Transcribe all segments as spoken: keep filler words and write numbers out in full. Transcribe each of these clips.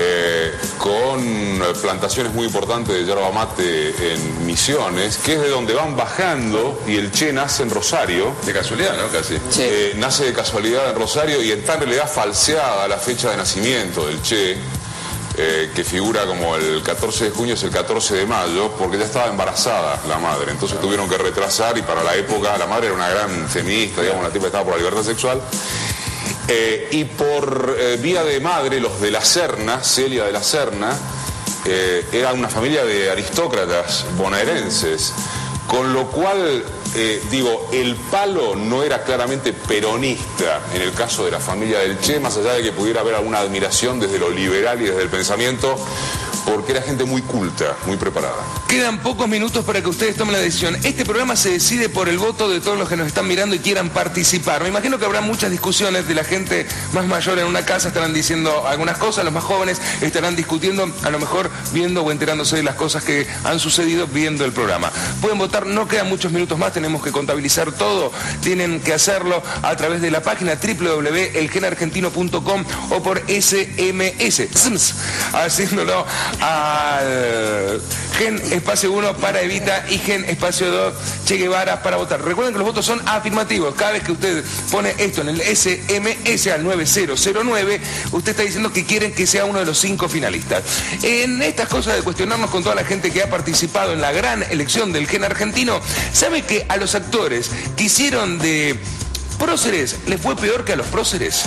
eh, con plantaciones muy importantes de yerba mate en Misiones, que es de donde van bajando, y el Che nace en Rosario. De casualidad, ¿no? Casi. Sí. Eh, nace de casualidad en Rosario y está en realidad falseada la fecha de nacimiento del Che, eh, que figura como el catorce de junio, es el catorce de mayo, porque ya estaba embarazada la madre, entonces tuvieron que retrasar, y para la época la madre era una gran feminista, digamos, la tipa estaba por la libertad sexual. Eh, y por eh, vía de madre, los de la Serna, Celia de la Serna, eh, era una familia de aristócratas bonaerenses, con lo cual, eh, digo, el palo no era claramente peronista en el caso de la familia del Che, más allá de que pudiera haber alguna admiración desde lo liberal y desde el pensamiento, porque era gente muy culta, muy preparada. Quedan pocos minutos para que ustedes tomen la decisión. Este programa se decide por el voto de todos los que nos están mirando y quieran participar. Me imagino que habrá muchas discusiones de la gente más mayor en una casa, estarán diciendo algunas cosas, los más jóvenes estarán discutiendo, a lo mejor viendo o enterándose de las cosas que han sucedido viendo el programa. Pueden votar, no quedan muchos minutos más, tenemos que contabilizar todo. Tienen que hacerlo a través de la página doble u doble u doble u punto el gen argentino punto com o por ese eme ese, haciéndolo al Gen Espacio uno para Evita y Gen Espacio dos Che Guevara para votar. Recuerden que los votos son afirmativos. Cada vez que usted pone esto en el ese eme ese al nueve cero cero nueve, usted está diciendo que quieren que sea uno de los cinco finalistas. En estas cosas de cuestionarnos con toda la gente que ha participado en la gran elección del Gen argentino, ¿sabe que a los actores que hicieron de próceres les fue peor que a los próceres?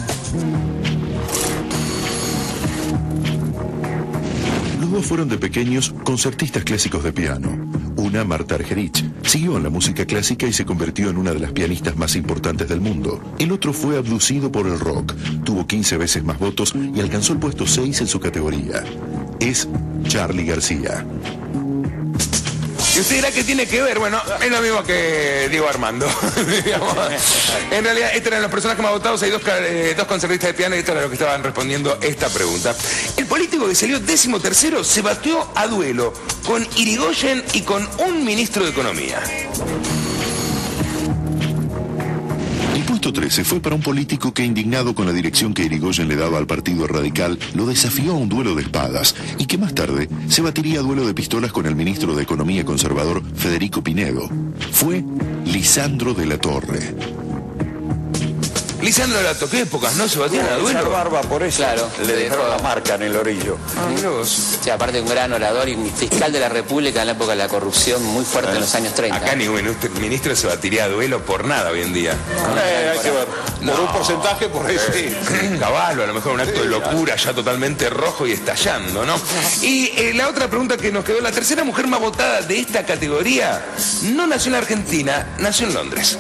Los dos fueron de pequeños concertistas clásicos de piano. Una, Marta Argerich, siguió en la música clásica y se convirtió en una de las pianistas más importantes del mundo. El otro fue abducido por el rock, tuvo quince veces más votos y alcanzó el puesto seis en su categoría. Es Charly García. ¿Y usted dirá que tiene que ver? Bueno, es lo mismo que Diego Armando. En realidad, estos eran los personajes más votados. Hay dos, eh, dos concertistas de piano y esto era lo que estaban respondiendo esta pregunta. El político que salió décimo tercero se batió a duelo con Irigoyen y con un ministro de Economía. El puesto trece fue para un político que, indignado con la dirección que Irigoyen le daba al Partido Radical, lo desafió a un duelo de espadas y que más tarde se batiría a duelo de pistolas con el ministro de Economía conservador Federico Pinedo. Fue Lisandro de la Torre. Lisandro de la Torre, ¿qué épocas? ¿No se batían a duelo? Barba, por eso Claro, le dejaron la marca en el orillo. Ah, mira vos. Sí, aparte un gran orador y fiscal de la República en la época de la corrupción muy fuerte en los años treinta. Acá ningún ministro se batiría a duelo por nada hoy en día. Eh, hay que ver. Por No. un porcentaje, por eso. Sí, caballo, a lo mejor un acto de locura ya totalmente rojo y estallando, ¿no? Y eh, la otra pregunta que nos quedó, la tercera mujer más votada de esta categoría no nació en la Argentina, nació en Londres.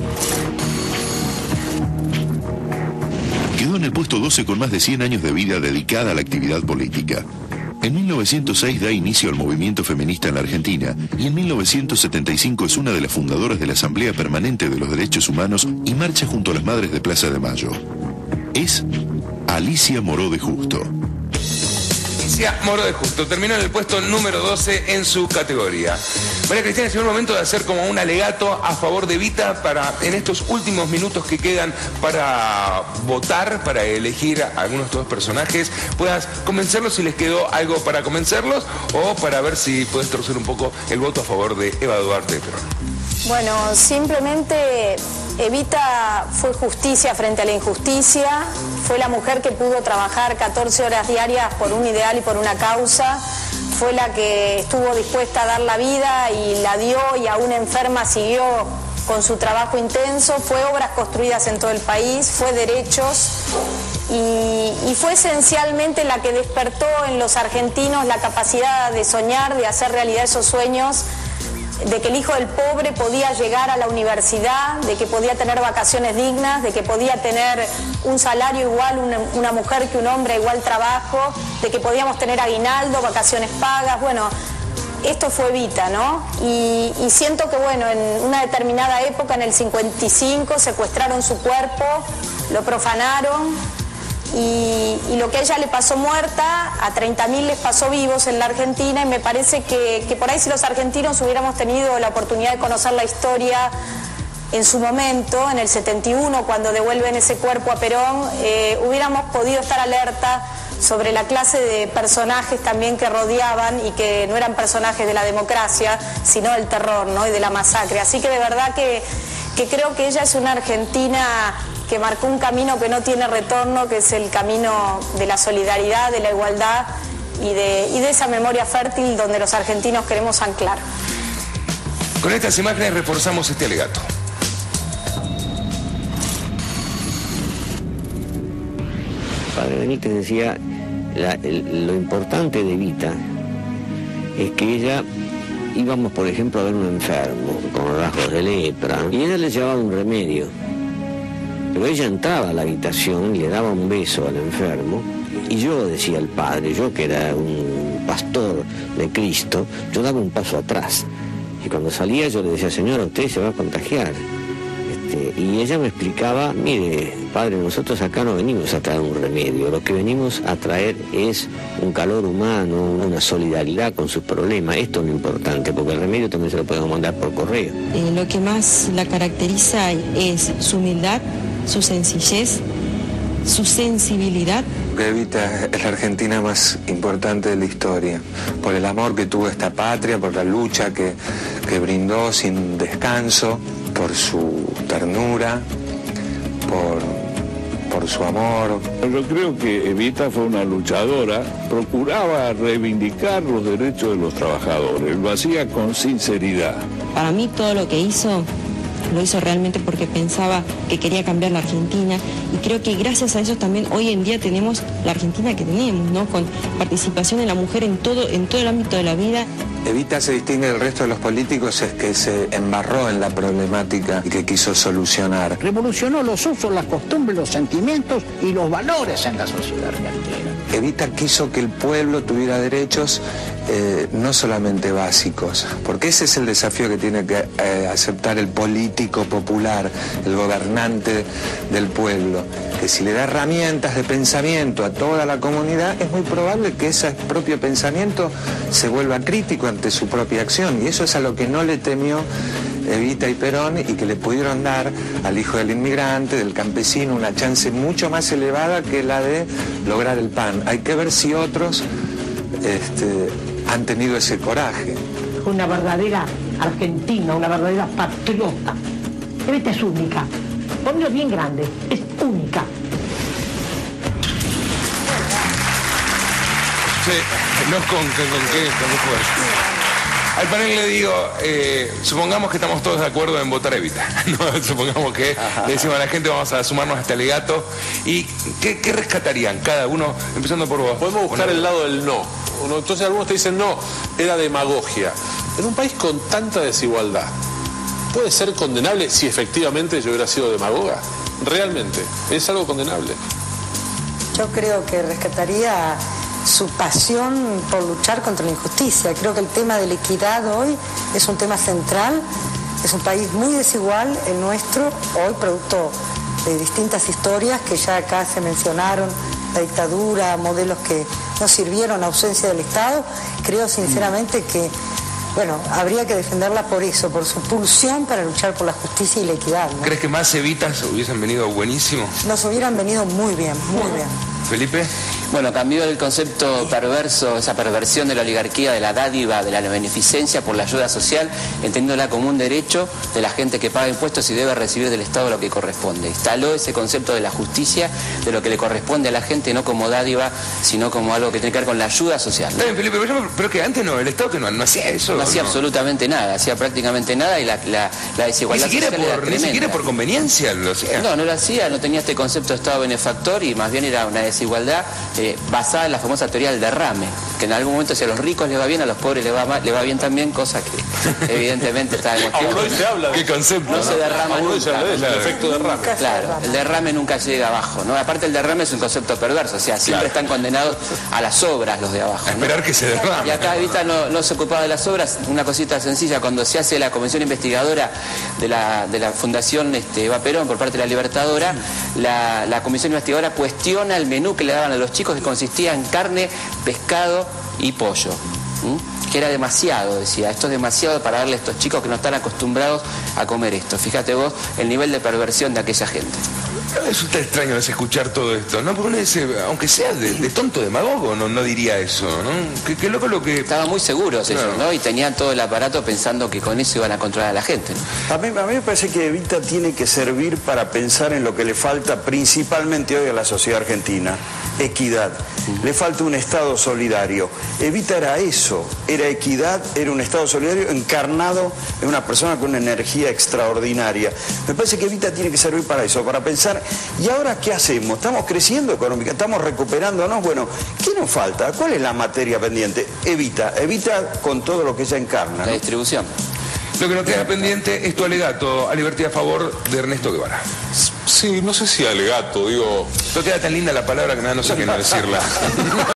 Quedó en el puesto doce con más de cien años de vida dedicada a la actividad política. En mil novecientos seis da inicio al movimiento feminista en la Argentina y en mil novecientos setenta y cinco es una de las fundadoras de la Asamblea Permanente de los Derechos Humanos y marcha junto a las Madres de Plaza de Mayo. Es Alicia Moró de Justo. Alicia Moró de Justo terminó en el puesto número doce en su categoría. María Cristina, es el momento de hacer como un alegato a favor de Evita para, en estos últimos minutos que quedan para votar, para elegir a algunos de estos personajes, puedas convencerlos si les quedó algo para convencerlos o para ver si puedes torcer un poco el voto a favor de Eva Duarte de Perón. Bueno, simplemente Evita fue justicia frente a la injusticia, fue la mujer que pudo trabajar catorce horas diarias por un ideal y por una causa, fue la que estuvo dispuesta a dar la vida y la dio y aún enferma siguió con su trabajo intenso, fue obras construidas en todo el país, fue derechos y, y fue esencialmente la que despertó en los argentinos la capacidad de soñar, de hacer realidad esos sueños, de que el hijo del pobre podía llegar a la universidad, de que podía tener vacaciones dignas, de que podía tener un salario igual, una, una mujer que un hombre, igual trabajo, de que podíamos tener aguinaldo, vacaciones pagas. Bueno, esto fue Evita, ¿no? Y, y siento que, bueno, en una determinada época, en el cincuenta y cinco, secuestraron su cuerpo, lo profanaron. Y, y lo que a ella le pasó muerta, a treinta mil les pasó vivos en la Argentina, y me parece que, que por ahí si los argentinos hubiéramos tenido la oportunidad de conocer la historia en su momento, en el setenta y uno, cuando devuelven ese cuerpo a Perón, eh, hubiéramos podido estar alerta sobre la clase de personajes también que rodeaban y que no eran personajes de la democracia, sino del terror, ¿no? Y de la masacre. Así que de verdad que, que creo que ella es una argentina que marcó un camino que no tiene retorno, que es el camino de la solidaridad, de la igualdad y de, y de esa memoria fértil donde los argentinos queremos anclar. Con estas imágenes reforzamos este alegato. Padre Benítez decía, la, el, lo importante de Evita es que ella, íbamos por ejemplo a ver un enfermo con rasgos de lepra y ella le llevaba un remedio, pero ella entraba a la habitación y le daba un beso al enfermo y yo, decía el padre, yo que era un pastor de Cristo, yo daba un paso atrás y cuando salía yo le decía, señora, usted se va a contagiar. Y ella me explicaba, mire, padre, nosotros acá no venimos a traer un remedio, lo que venimos a traer es un calor humano, una solidaridad con sus problemas. Esto es lo importante, porque el remedio también se lo podemos mandar por correo. Eh, lo que más la caracteriza es su humildad, su sencillez, su sensibilidad. Evita es la Argentina más importante de la historia, por el amor que tuvo esta patria, por la lucha que, que brindó sin descanso, por su ternura, por, por su amor. Yo creo que Evita fue una luchadora, procuraba reivindicar los derechos de los trabajadores, lo hacía con sinceridad. Para mí todo lo que hizo, lo hizo realmente porque pensaba que quería cambiar la Argentina y creo que gracias a eso también hoy en día tenemos la Argentina que tenemos, ¿no? Con participación de la mujer en todo, en todo el ámbito de la vida. Evita se distingue del resto de los políticos es que se embarró en la problemática y que quiso solucionar. Revolucionó los usos, las costumbres, los sentimientos y los valores en la sociedad argentina. Evita quiso que el pueblo tuviera derechos eh, no solamente básicos, porque ese es el desafío que tiene que eh, aceptar el político popular, el gobernante del pueblo, que si le da herramientas de pensamiento a toda la comunidad, es muy probable que ese propio pensamiento se vuelva crítico ante su propia acción, y eso es a lo que no le temió Evita y Perón, y que le pudieron dar al hijo del inmigrante, del campesino, una chance mucho más elevada que la de lograr el pan. Hay que ver si otros este, han tenido ese coraje. Una verdadera argentina, una verdadera patriota. Evita es única, ponlo bien grande, es única. Sí, no con, con, con qué, con qué fuerza. Al panel le digo, eh, supongamos que estamos todos de acuerdo en votar Evita. ¿No? Supongamos que le decimos a la gente, vamos a sumarnos a este alegato. ¿Y qué, qué rescatarían cada uno, empezando por vos? Podemos buscar Una... el lado del no. Entonces algunos te dicen, no, era demagogia. En un país con tanta desigualdad, ¿puede ser condenable si efectivamente yo hubiera sido demagoga? Realmente, es algo condenable. Yo creo que rescataría su pasión por luchar contra la injusticia. Creo que el tema de la equidad hoy es un tema central. Es un país muy desigual, el nuestro, hoy producto de distintas historias que ya acá se mencionaron, la dictadura, modelos que no sirvieron, ausencia del Estado. Creo sinceramente que, bueno, habría que defenderla por eso, por su pulsión para luchar por la justicia y la equidad, ¿no? ¿Crees que más Evitas hubiesen venido buenísimo? Nos hubieran venido muy bien, muy bien. ¿Felipe? Bueno, cambió el concepto perverso, esa perversión de la oligarquía, de la dádiva, de la beneficencia por la ayuda social, entendiéndola como un derecho de la gente que paga impuestos y debe recibir del Estado lo que corresponde. Instaló ese concepto de la justicia, de lo que le corresponde a la gente, no como dádiva, sino como algo que tiene que ver con la ayuda social, ¿no? Está bien, Felipe, pero, yo, pero que antes no, el Estado que no, no hacía eso. No hacía no. absolutamente nada, hacía prácticamente nada y la, la, la desigualdad ni siquiera social era por, tremenda. Ni siquiera por conveniencia lo hacía. No, no lo hacía, no tenía este concepto de Estado benefactor y más bien era una desigualdad eh, basada en la famosa teoría del derrame, que en algún momento si a los ricos les va bien, a los pobres les va mal, les va bien también, cosa que evidentemente está demostrado. Aún hoy se habla de ¿Qué concepto? No, ¿no? se derrama Aún hoy nunca. se habla de eso, el efecto derrame. Claro, el derrame nunca llega abajo, ¿no? Aparte el derrame es un concepto perverso, o sea, siempre Claro. están condenados a las obras los de abajo, A esperar ¿no? que se derrame. Y acá Evita no, no se ocupaba de las obras, una cosita sencilla, cuando se hace la comisión investigadora de la, de la Fundación este, Eva Perón por parte de la Libertadora, la, la comisión investigadora cuestiona el menú que le daban a los chicos, que consistía en carne, pescado y pollo. ¿Mm? Que era demasiado, decía, esto es demasiado para darle a estos chicos que no están acostumbrados a comer esto. Fíjate vos el nivel de perversión de aquella gente. Resulta extraño es escuchar todo esto, ¿no? Porque uno dice, aunque sea de, de tonto demagogo, no, no diría eso, ¿no? Qué, qué loco lo que... Estaban muy seguros ellos, claro, ¿no? Y tenían todo el aparato pensando que con eso iban a controlar a la gente, ¿no? A mí, a mí me parece que Evita tiene que servir para pensar en lo que le falta principalmente hoy a la sociedad argentina: equidad. Uh-huh. Le falta un Estado solidario. Evita era eso, era equidad, era un Estado solidario encarnado en una persona con una energía extraordinaria. Me parece que Evita tiene que servir para eso, para pensar, ¿y ahora qué hacemos? ¿Estamos creciendo económicamente? ¿Estamos recuperándonos? Bueno, ¿qué nos falta? ¿Cuál es la materia pendiente? Evita, Evita con todo lo que ella encarna, ¿no? La distribución. Lo que nos queda pendiente es tu alegato, a libertad a favor de Ernesto Guevara. Sí, no sé si alegato, digo... No queda tan linda la palabra que nada, no sé qué no decirla.